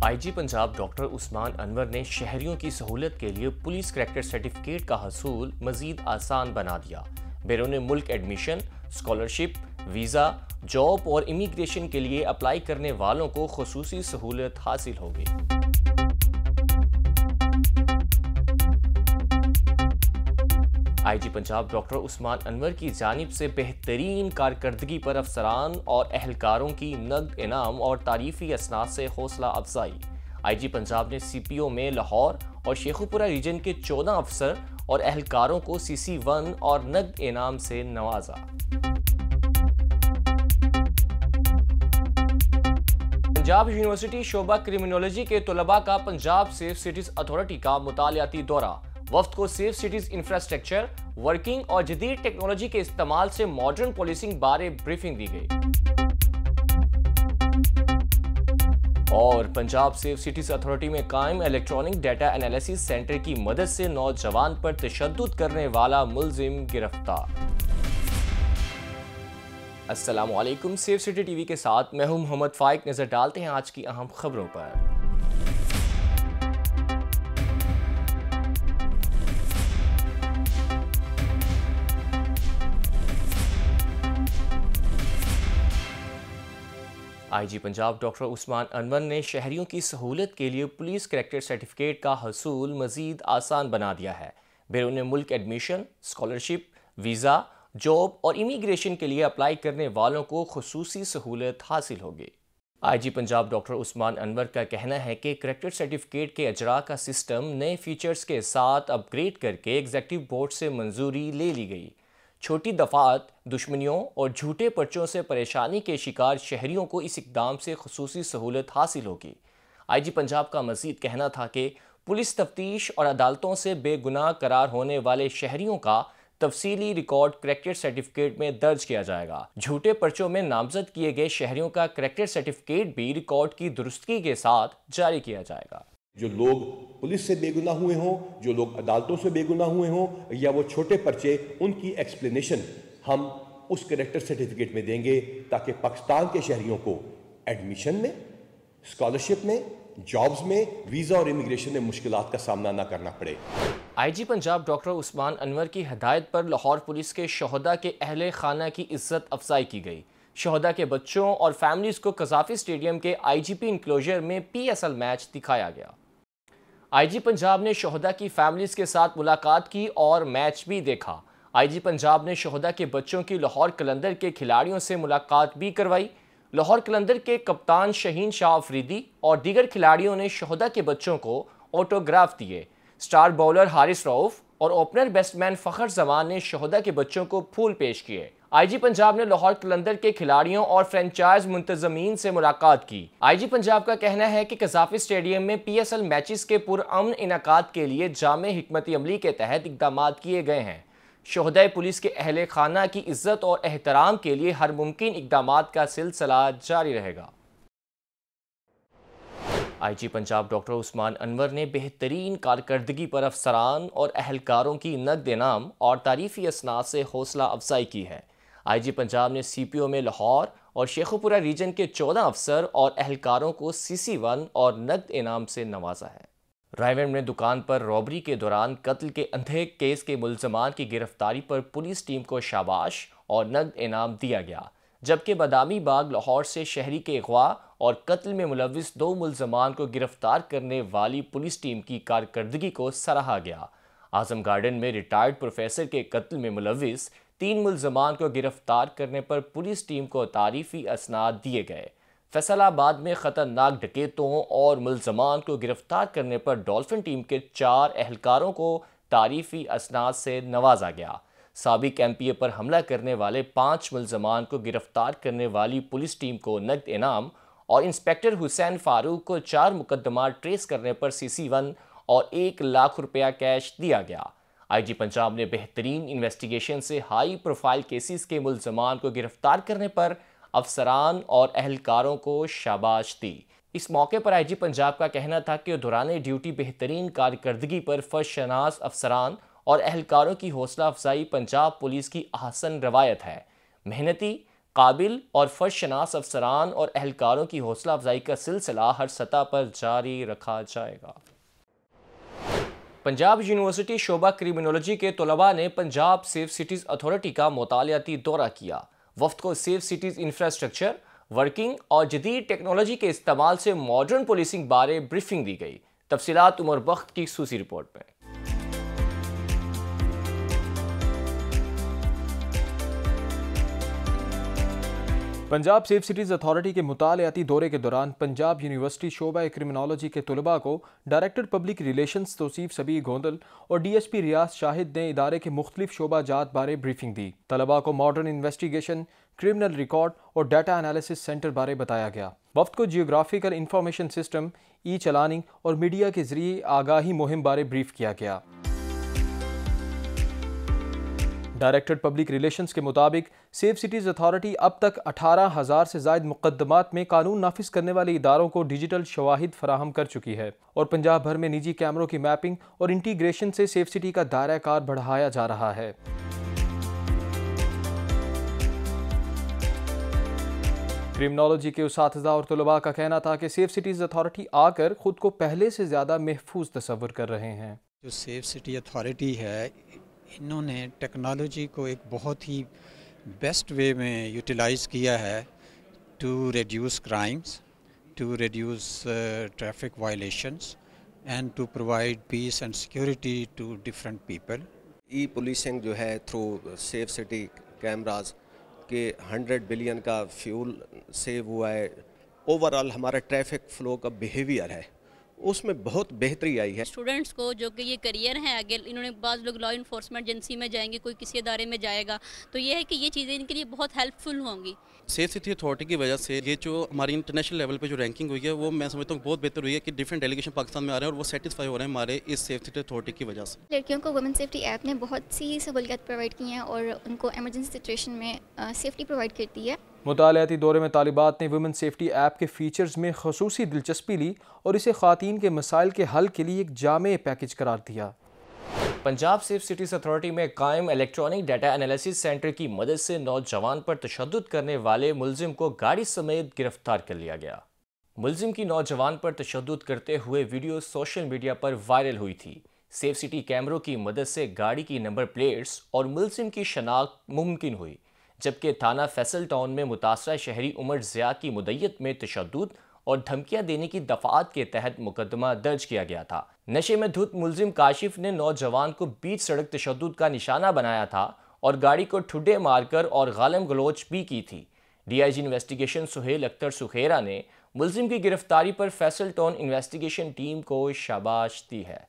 آئی جی Punjab doctor عثمان انور نے شہریوں کی سہولت کے لیے پولیس کریکٹر سرٹیفکیٹ کا حصول مزید آسان بنا دیا۔ بیرون ملک ایڈمیشن، اسکالرشپ، ویزا، جاب اور امیگریشن کے لیے اپلائی کرنے والوں کو خصوصی سہولت حاصل ہوگی۔ آئی جی پنجاب ڈاکٹر عثمان انور کی جانب سے بہترین کارکردگی پر افسران اور اہلکاروں کی نقد انعام اور تعریفی اسناد سے حوصلہ افزائی۔ آئی جی پنجاب نے سی پی او میں لاہور اور شیخوپورہ ریجن کے 14 افسر اور اہلکاروں کو CC1 اور نقد انعام سے نوازا۔ پنجاب یونیورسٹی شعبہ کرمنالوجی کے طلباء کا پنجاب سیف سٹیز اتھارٹی کا مطالعاتی دورہ۔ وفد کو سیف سٹیز انفراسٹرکچر، ورکنگ اور جدید ٹیکنالوجی کے استعمال سے ماڈرن پولیسنگ بارے بریفنگ دی گئی۔ اور پنجاب سیف سٹیز اتھارٹی میں قائم الیکٹرانک ڈیٹا انالیسس سینٹر کی مدد سے نوجوان پر تشدد کرنے والا ملزم گرفتار۔ السلام علیکم، سیف سٹی ٹی وی کے ساتھ میں ہوں محمد فائق۔ نظر ڈالتے ہیں آج کی اہم خبروں پر۔ آئی جی پنجاب ڈاکٹر عثمان انور نے شہریوں کی سہولت کے لیے پولیس کریکٹر سرٹیفکیٹ کا حصول مزید آسان بنا دیا ہے۔ بیرون ملک ایڈمیشن، اسکالرشپ، ویزا، جاب اور امیگریشن کے لیے اپلائی کرنے والوں کو خصوصی سہولت حاصل ہوگی۔ آئی جی پنجاب ڈاکٹر عثمان انور کا کہنا ہے کہ کریکٹر سرٹیفکیٹ کے اجراء کا سسٹم نئے فیچرز کے ساتھ اپ گریڈ کر کے ایگزیکٹو بورڈ سے منظوری لے لی گئی۔ چھوٹی دفعات، دشمنیوں اور جھوٹے پرچوں سے پریشانی کے شکار شہریوں کو اس اقدام سے خصوصی سہولت حاصل ہوگی۔ آئی جی پنجاب کا مزید کہنا تھا کہ پولیس تفتیش اور عدالتوں سے بے گناہ قرار ہونے والے شہریوں کا تفصیلی ریکارڈ کریکٹر سرٹیفکیٹ میں درج کیا جائے گا۔ جھوٹے پرچوں میں نامزد کیے گئے شہریوں کا کریکٹر سرٹیفکیٹ بھی ریکارڈ کی درستگی کے ساتھ جاری کیا جائے گا۔ جو لوگ پولیس سے بے گناہ ہوئے ہوں، جو لوگ عدالتوں سے بے گناہ ہوئے ہوں یا وہ چھوٹے پرچے، ان کی ایکسپلینیشن ہم اس کریکٹر سرٹیفکیٹ میں دیں گے تاکہ پاکستان کے شہریوں کو ایڈمیشن میں، اسکالرشپ میں، جابز میں، ویزا اور امیگریشن میں مشکلات کا سامنا نہ کرنا پڑے۔ آئی جی پنجاب ڈاکٹر عثمان انور کی ہدایت پر لاہور پولیس کے شہداء کے اہل خانہ کی عزت افزائی کی گئی۔ شہداء کے بچوں اور فیملیز کو قذافی اسٹیڈیم کے IGP انکلوژر میں PSL میچ دکھایا گیا۔ آئی جی پنجاب نے شہداء کی فیملیز کے ساتھ ملاقات کی اور میچ بھی دیکھا۔ آئی جی پنجاب نے شہداء کے بچوں کی لاہور قلندر کے کھلاڑیوں سے ملاقات بھی کروائی۔ لاہور قلندر کے کپتان شہین شاہ افریدی اور دیگر کھلاڑیوں نے شہداء کے بچوں کو آٹوگراف دیے۔ سٹار باؤلر حارث رؤف اور اوپنر بیٹسمین فخر زمان نے شہداء کے بچوں کو پھول پیش کیے۔ آئی جی پنجاب نے لاہور قلندر کے کھلاڑیوں اور فرنچائز منتظمین سے ملاقات کی۔ آئی جی پنجاب کا کہنا ہے کہ قذافی اسٹیڈیم میں PSL میچز کے پرامن انعقاد کے لیے جامع حکمت عملی کے تحت اقدامات کیے گئے ہیں۔ شہداء پولیس کے اہل خانہ کی عزت اور احترام کے لیے ہر ممکن اقدامات کا سلسلہ جاری رہے گا۔ آئی جی پنجاب ڈاکٹر عثمان انور نے بہترین کارکردگی پر افسران اور اہلکاروں کی نقد انعام اور تعریفی اسناد سے حوصلہ افزائی کی ہے۔ آئی جی پنجاب نے CPO میں لاہور اور شیخوپورہ ریجن کے 14 افسر اور اہلکاروں کو CC1 اور نقد انعام سے نوازا ہے۔ رائیونڈ میں دکان پر رابری کے دوران قتل کے اندھے کیس کے ملزمان کی گرفتاری پر پولیس ٹیم کو شاباش اور نقد انعام دیا گیا، جبکہ بادامی باغ لاہور سے شہری کے اغوا اور قتل میں ملوث 2 ملزمان کو گرفتار کرنے والی پولیس ٹیم کی کارکردگی کو سراہا گیا۔ اعظم گارڈن میں ریٹائرڈ پروفیسر کے قتل میں ملوث 3 ملزمان کو گرفتار کرنے پر پولیس ٹیم کو تعریفی اسناد دیے گئے۔ فیصل آباد میں خطرناک ڈکیتوں اور ملزمان کو گرفتار کرنے پر ڈولفن ٹیم کے 4 اہلکاروں کو تعریفی اسناد سے نوازا گیا۔ سابق MPA پر حملہ کرنے والے 5 ملزمان کو گرفتار کرنے والی پولیس ٹیم کو نقد انعام اور انسپیکٹر حسین فاروق کو 4 مقدمات ٹریس کرنے پر CC1 اور 1 لاکھ روپیہ کیش دیا گیا۔ آئی جی پنجاب نے بہترین انویسٹیگیشن سے ہائی پروفائل کیسز کے ملزمان کو گرفتار کرنے پر افسران اور اہلکاروں کو شاباش دی۔ اس موقع پر آئی جی پنجاب کا کہنا تھا کہ دوران ڈیوٹی بہترین کارکردگی پر فرض شناس افسران اور اہلکاروں کی حوصلہ افزائی پنجاب پولیس کی احسن روایت ہے۔ محنتی، قابل اور فرض شناس افسران اور اہلکاروں کی حوصلہ افزائی کا سلسلہ ہر سطح پر جاری رکھا جائے گا۔ پنجاب یونیورسٹی شعبہ کرمنالوجی کے طلباء نے پنجاب سیف سٹیز اتھارٹی کا مطالعاتی دورہ کیا۔ وفد کو سیف سٹیز انفراسٹرکچر، ورکنگ اور جدید ٹیکنالوجی کے استعمال سے ماڈرن پولیسنگ بارے بریفنگ دی گئی۔ تفصیلات عمر بخت کی خصوصی رپورٹ میں۔ پنجاب سیف سٹیز اتھارٹی کے مطالعاتی دورے کے دوران پنجاب یونیورسٹی شعبہ کرمنالوجی کے طلباء کو director public relations Tauseef Sabih Gondal اور ڈی ایس پی ریاض شاہد نے ادارے کے مختلف شعبہ جات بارے بریفنگ دی۔ طلباء کو ماڈرن انویسٹیگیشن، کرمنل ریکارڈ اور ڈیٹا انالیسس سینٹر بارے بتایا گیا۔ وفد کو جیوگرافیکل انفارمیشن سسٹم، ای چلاننگ اور میڈیا کے ذریعے آگاہی مہم بارے بریف کیا گیا۔ ڈائریکٹر پبلک ریلیشنز کے مطابق سیف سٹیز اتھارٹی اب تک 18,000 سے زائد مقدمات میں قانون نافذ کرنے والے اداروں کو ڈیجیٹل شواہد فراہم کر چکی ہے اور پنجاب بھر میں نجی کیمروں کی میپنگ اور انٹیگریشن سے سیف سٹی کا دائرہ کار بڑھایا جا رہا ہے۔ کرمنالوجی کے اساتذہ اور طلباء کا کہنا تھا کہ سیف سٹیز اتھارٹی آ کر خود کو پہلے سے زیادہ محفوظ تصور کر رہے ہیں۔ جو سیف سٹی اتھارٹی ہے، انہوں نے ٹیکنالوجی کو ایک بہت ہی بیسٹ وے میں یوٹیلائز کیا ہے to reduce crimes, to reduce traffic violations and to provide peace and security to different people. E policing جو ہے تھرو سیف سٹی کیمراز کے 100 بلین کا فیول سیو ہوا ہے۔ اوورآل ہمارا ٹریفک فلو کا بیہیویئر ہے اس میں بہت بہتری آئی ہے۔ اسٹوڈنٹس کو جو کہ یہ کریئر ہیں آگے، انہوں نے بعض لوگ لا انفورسمنٹ ایجنسی میں جائیں گے، کوئی کسی ادارے میں جائے گا، تو یہ ہے کہ یہ چیزیں ان کے لیے بہت ہیلپ فل ہوں گی۔ سیف سٹی اتھارٹی کی وجہ سے یہ جو ہماری انٹرنیشنل لیول پہ جو رینکنگ ہوئی ہے وہ میں سمجھتا ہوں بہت بہتر ہوئی ہے کہ ڈفرینٹ ڈیلیگیشن پاکستان میں آ رہے ہیں اور وہ سیٹسفائی ہو رہے ہیں ہمارے اس سیف سٹی اتھارٹی کی وجہ سے۔ لڑکیوں کو وومن سیفٹی ایپ نے بہت سی سہولیات پرووائڈ کی ہیں اور ان کو ایمرجنسی سچویشن میں سیفٹی پرووائڈ کرتی ہے۔ مطالعاتی دورے میں طالبات نے ویمن سیفٹی ایپ کے فیچرز میں خصوصی دلچسپی لی اور اسے خواتین کے مسائل کے حل کے لیے ایک جامع پیکج قرار دیا۔ پنجاب سیف سٹیز اتھارٹی میں قائم الیکٹرانک ڈیٹا انالیسس سینٹر کی مدد سے نوجوان پر تشدد کرنے والے ملزم کو گاڑی سمیت گرفتار کر لیا گیا۔ ملزم کی نوجوان پر تشدد کرتے ہوئے ویڈیو سوشل میڈیا پر وائرل ہوئی تھی۔ سیف سٹی کیمروں کی مدد سے گاڑی کی نمبر پلیٹس اور ملزم کی شناخت ممکن ہوئی، جبکہ تھانہ فیصل ٹاؤن میں متاثرہ شہری عمر ضیاء کی مدعیت میں تشدد اور دھمکیاں دینے کی دفعات کے تحت مقدمہ درج کیا گیا تھا۔ نشے میں دھت ملزم کاشف نے نوجوان کو بیچ سڑک تشدد کا نشانہ بنایا تھا اور گاڑی کو ٹھڈے مار کر اور غالم گلوچ بھی کی تھی۔ D I G investigation Sohail Akhtar Sukhera نے ملزم کی گرفتاری پر فیصل ٹاؤن انویسٹیگیشن ٹیم کو شاباش دی ہے۔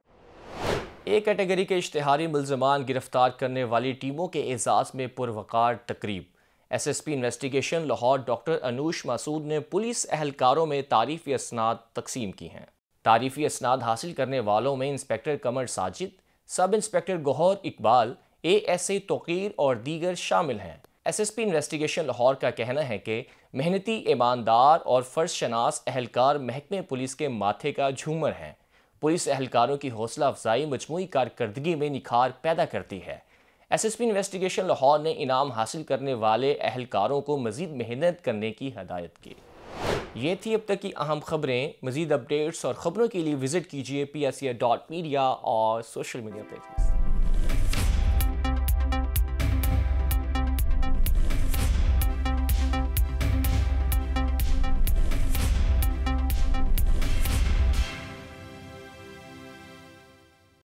ایک کیٹیگری کے اشتہاری ملزمان گرفتار کرنے والی ٹیموں کے اعزاز میں پروقار تقریب۔ S S P investigation Lahore doctor Anoosh Masood نے پولیس اہلکاروں میں تعریفی اسناد تقسیم کی ہیں۔ تعریفی اسناد حاصل کرنے والوں میں inspector Qamar Sajid, sub inspector Gohar Iqbal, A S A Tauqeer اور دیگر شامل ہیں۔ S S P investigation Lahore کا کہنا ہے کہ محنتی، ایماندار اور فرض شناس اہلکار محکمہ پولیس کے ماتھے کا جھومر ہیں۔ پولیس اہلکاروں کی حوصلہ افزائی مجموعی کارکردگی میں نکھار پیدا کرتی ہے۔ S S P investigation Lahore نے انعام حاصل کرنے والے اہلکاروں کو مزید محنت کرنے کی ہدایت کی۔ یہ تھی اب تک کی اہم خبریں۔ مزید اپڈیٹس اور خبروں کے لیے وزٹ کیجیے PSA.media اور سوشل میڈیا پیجز۔